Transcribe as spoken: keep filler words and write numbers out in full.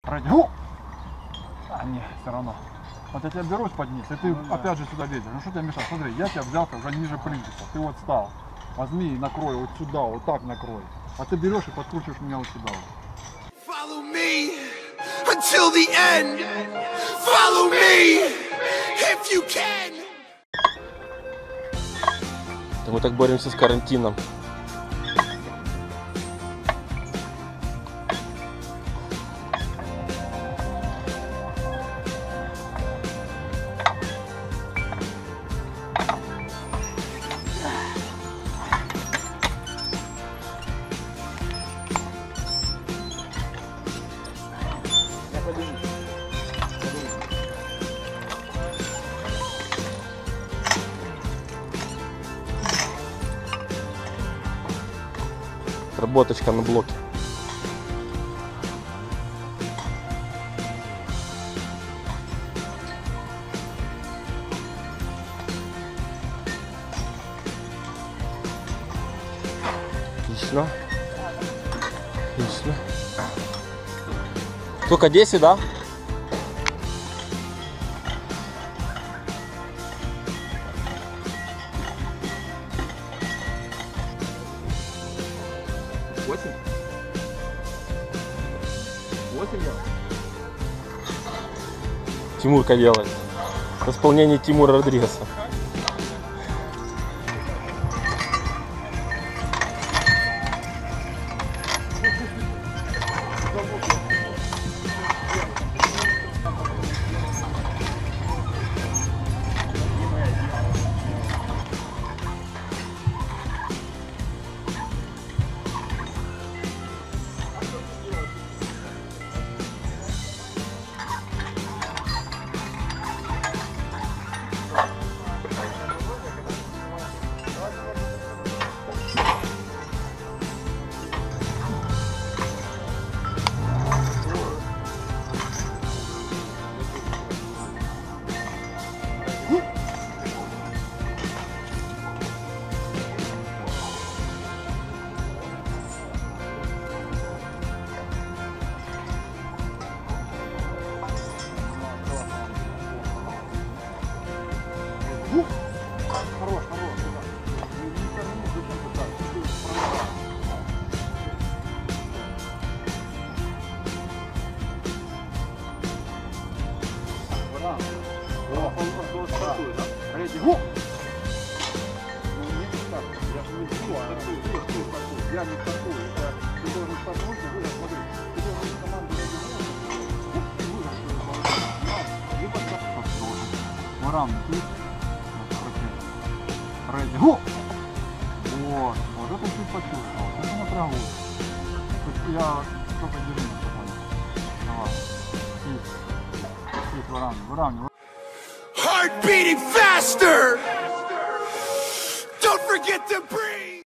Радио! А, не, все равно. Вот я тебя берусь поднять, и ты ну, да. опять же сюда лезешь. Ну что тебе мешает? Смотри, я тебя взялся уже ниже плинтуса. Ты вот стал. Возьми и накрой вот сюда, вот так накрой. А ты берешь и подкручиваешь меня вот сюда. Follow me until the end. Follow me if you can. Мы так боремся с карантином. Работочка на блоке. Отлично. Отлично. Только десять, да? Восемь? Восемь я? Тимурка делает. В исполнении Тимура Родригеса. Хорош, хорош, я не стартую, ты должен стартнуть и выиграть, смотри, ты должен команду и выиграть, Варан, ты Ready. Вот, вот это чуть почувствовал, это напрягу. Я только держу. Давай. Чуть выравнивай, выравнивай. Heart beating faster! Don't forget to breathe!